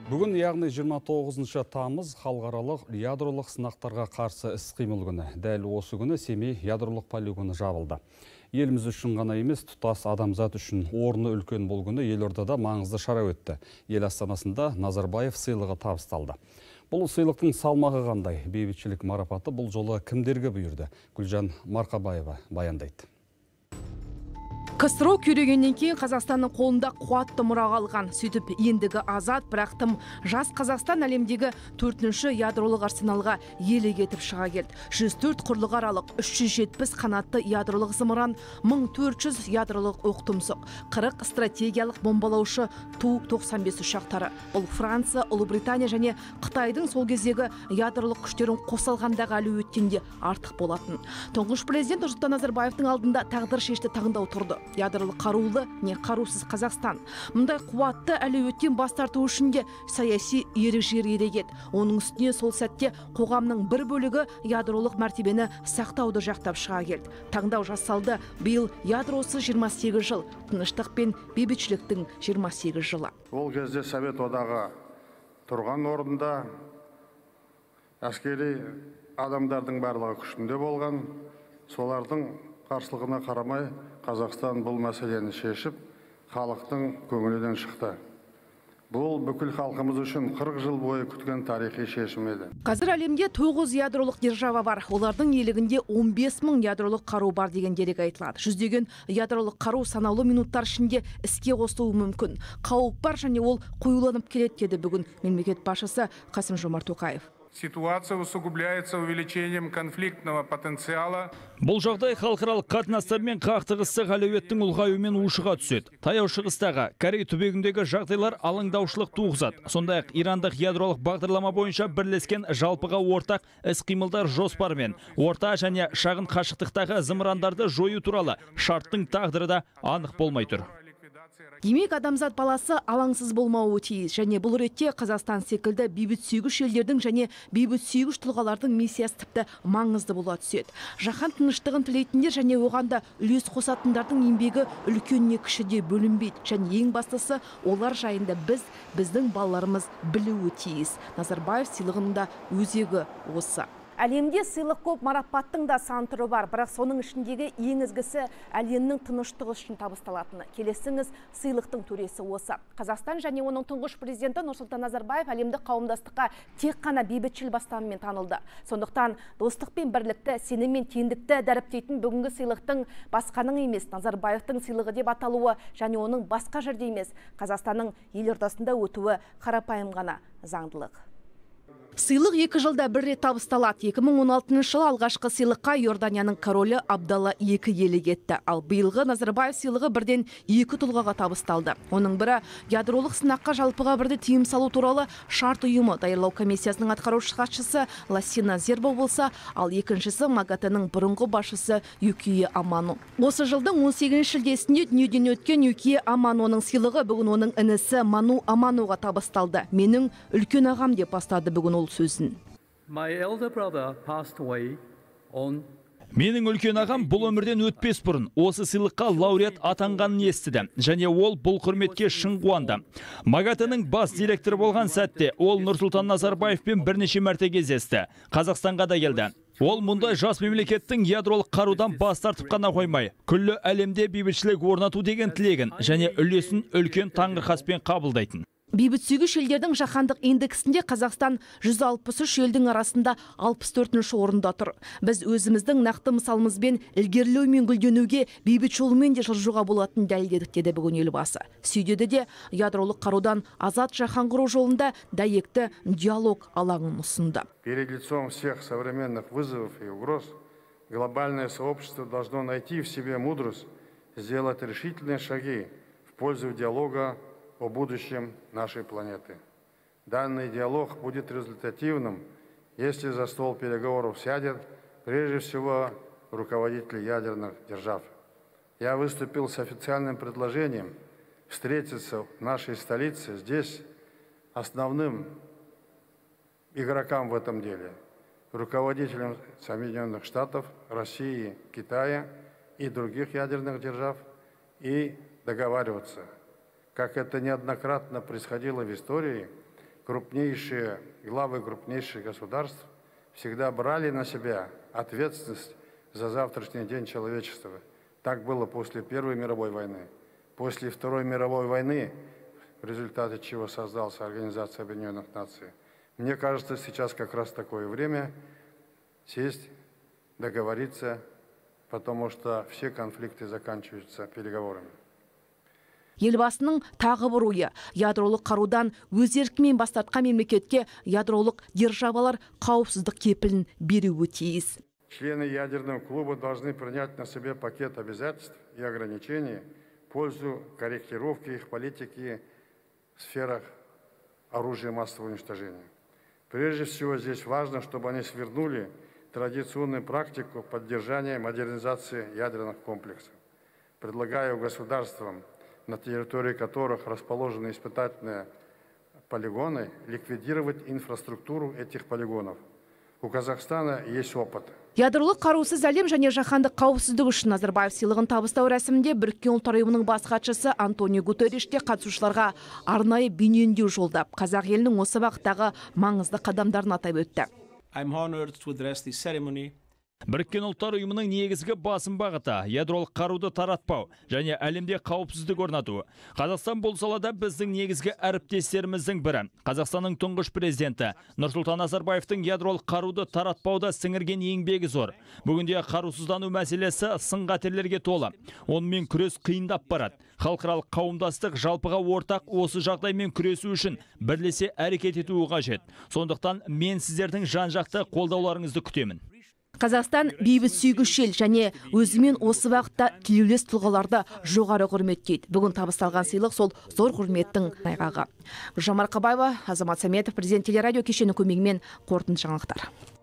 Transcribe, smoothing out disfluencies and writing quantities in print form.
Бүгін яғни 29 тамыз халықаралық ядролық сынақтарға қарсы іс-қимыл күні. Дәл осы күні Семей ядролық полигоны жабылды. Еліміз үшін ғана емес, тұтас адамзат үшін орны үлкен бұл күні елордада маңызды шара өтті. Ел астанасында Назарбаев сыйлығы табысталды. Бұл сыйлықтың салмағы қандай? Бейбітшілік марапаты бұл жолы кімдерге бұйырды? Гүлжан Марқабаева баяндайды. КСРО күйрегеннен кейін Қазақстанның қолында қуатты мұра қалған. Сөйтіп ендігі азат, бірақ тым жас Қазақстан әлемдегі 4-ші ядролық арсеналға еле кетіп шыға келді. 104 құрлық аралық, 370 қанатты ядролық зымыран, 1400 ядролық оқтұмсық, 40 стратегиялық бомбалаушы Ту-95 ұшақтары. Бұл Франция, Ұлыбритания және Қытайдың сол кездегі ядролық күштерін қосалғандағы әлеуеттен де артық болатын. Тұңғыш президент Нұрсұлтан Назарбаевтың алдында тағдыр шешті таңдау тұрды. Ядролық қарулы не қарусыз Қазақстан. Мұндай қуатты әлеуеттен бас тарту үшін де саяси ерік жігер керек еді. Оның үстіне сол сәтте қоғамның бір бөлігі ядролық мәртебені сақтауды жақтап шыға келді. Таңдау жасалды. Биыл ядросыз 28 жыл, тыныштық пен бейбітшіліктің 28 жылы. Ол кезде Совет одағы тұрған орында әскери адамдардың барлығы күшінде болған. Солардың қарсылығына қарамай Қазақстан бұл мәселені шешіп, халықтың көңілінен шықты. Бұл бүкіл халқымыз үшін 40 жыл бойы күткен тарихи шешім еді. Қазір әлемде 9 ядролық держава бар. Олардың иелігінде 15 мың ядролық қару бар деген дерек айтылады. Жүздеген ядролық қару санаулы минуттар ішінде іске қосылуы мүмкін. Қауіп бар және ол қоюланып келеді деді бүгін мемлекет басшысы Қасым-Жомарт Тоқаев. Ситуация усугубляется увеличением конфликтного потенциала. Бұл жағдай халықаралық қатынастар мен қақтығыстық әлеуеттің ұлғаюымен ушыға түседі. Таяу шығыстағы Корей түбегіндегі жағдайлар алаңдаушылық туғызады. Сондай-ақ ирандық ядролық бағдарлама бойынша бірлескен жалпыға ортақ іс-қимылдар жоспарымен орта және шағын қашықтықтағы зымырандарды жою туралы шарттың тағдыры да анық болмай тұр. Демек, адамзат баласы алаңсыз болмауы тиіс. Және бұл ретте Қазақстан секілді бейбітсүйгіш елдердің және бейбітсүйгіш тұлғалардың миссиясы тіпті маңызды бола түседі. Жаһан тыныштығын тілейтіндер және оған да үлес қосатындардың еңбегі үлкеніне кішіде бөлінбейді. Және ең бастысы, олар жайында біздің балаларымыз білуі тиіс. Назарбаев сыйлығының да өзегі осы. Әлемде сыйлық көп, марапаттың да сан түрі бар, бірақ соның ішіндегі ең ізгісі әлемнің тыныштығы үшін табысталатыны. Келесіңіз, сыйлықтың төресі осы. Қазақстан және оның тұңғыш президенті Нұрсұлтан Назарбаев әлемдік қауымдастыққа тек қана бейбітшіл бастамамен танылды. Сондықтан достық пен бірлікті, сенім мен теңдікті дәріптейтін бүгінгі сыйлықтың басқаның емес, Назарбаевтың сыйлығы деп аталуы және оның басқа жерде емес, Қазақстанның елордасында өтуі қарапайым ғана заңдылық. Сыйлық 2 жылда бір рет табысталады. 2016 жылы алғашқы сыйлыққа Иорданияның королі Абдалла II иелік етті. Ал биылғы Назарбаев сыйлығы бірден 2 тұлғаға табысталды. Оның бірі ядролық сынаққа жалпыға бірді тыйым салу туралы шарт ұйымы даярлау комиссиясының атқарушы хатшысы Лассина Зербо болса, ал екіншісі МАГАТЭ-ның бұрынғы басшысы Юкие Амано. Осы жылдың 18 шілдесінде дүниеден өткен Юкие Аманоның сыйлығы бүгін оның інісі Ману Аманоға табысталды. Менің үлкен ағам деп бастады бүгін ол сөзін. Менің үлкен ағам бұл өмірден өтпес бұрын осы сыйлыққа лауреат атанғанын естіді, және ол бұл құрметке шын қуанды. МАГАТЭ-ның бас директоры болған сәтте ол Нұрсұлтан Назарбаевпен бірнеше мәрте кездесті. Қазақстанға да келді. Ол мұндай жас мемлекеттің ядролық қарудан бас тартып қана қоймай, күллі әлемде бейбітшілік орнату деген тілегін және үлесін үлкен таңырқаспен қабылдайтын. Бейбітсүйгіш елдердің жаһандық индексінде Қазақстан 163 елдің арасында 64-ші орында тұр. Біз өзіміздің нақты мысалымызбен ілгерілеу мен гүлденуге бейбіт жолымен де жылжуға болатын дәлелдедік деді бүгін елбасы. Сөйдеді де ядролық қарудан азат жаһан құру жолында дәйекті диалог алаңын ұсынды. Перед лицом всех современных вызовов и угроз глобальное сообщество должно найти в себе мудрость сделать решительные шаги в пользу диалога о будущем нашей планеты. Данный диалог будет результативным, если за стол переговоров сядет прежде всего руководители ядерных держав. Я выступил с официальным предложением встретиться в нашей столице, здесь основным игрокам в этом деле, руководителям Соединенных Штатов, России, Китая и других ядерных держав, и договариваться. Как это неоднократно происходило в истории, крупнейшие главы крупнейших государств всегда брали на себя ответственность за завтрашний день человечества. Так было после Первой мировой войны. После Второй мировой войны, в результате чего создалась Организация Объединенных Наций. Мне кажется, сейчас как раз такое время сесть, договориться, потому что все конфликты заканчиваются переговорами. Елбасының тағы бір ойы ядролық қарудан өз еркімен бас тартқан мемлекетке ядролық державалар қауіпсіздік кепілін беруі тиіс. Члены ядерного клуба должны принять на себе пакет обязательств и ограничений в пользу корректировки их политики в сферах оружия массового уничтожения. Прежде всего здесь важно, чтобы они свернули традиционную практику поддержания и модернизации ядерных комплексов. Предлагаю государствам, на территории которых расположены испытательные полигоны, ликвидировать инфраструктуру этих полигонов. У Казахстана есть опыт. Ядролық қарусыз әлем және жаһандық қауіпсіздік үшін Назарбаев сыйлығын табыстау рәсімінде Біріккен ұлттар ұйымының бас хатшысы Антонио Гутерриш те қатысушыларға арнайы бейнеүндеу жолдап, қазақ елінің осы бағыттағы маңызды қадамдарын атап өтті. I'm honored to address this ceremony. Біріккен ұлттар ұйымының негізгі басым бағыты ядролық қаруды таратпау және әлемде қауіпсіздік орнату. Қазақстан бұл салада біздің негізгі әріптестеріміздің бірі. Қазақстанның тұңғыш президенті Нұрсұлтан Назарбаевтың ядролық қаруды таратпауда сіңірген еңбегі зор. Бүгінде қарусыздану мәселесі сын-қатерлерге толы. Онымен күрес қиындап барады. Халықаралық қауымдастық жалпыға ортақ осы жағдаймен күресу үшін бірлесе әрекет етуі қажет. Сондықтан мен сіздердің жан-жақты қолдауларыңызды күтемін. Қазақстан бейбіт сүйгіш ел және өзімен осы бағытта тілеулес тұлғаларды жоғары құрметтейді. Бүгін табысталған сыйлық сол зор құрметтің айғағы. Гүлжан Марқабаева, Азамат Саметов, президент телерадио кешені көмегімен қорытынды жаңалықтар.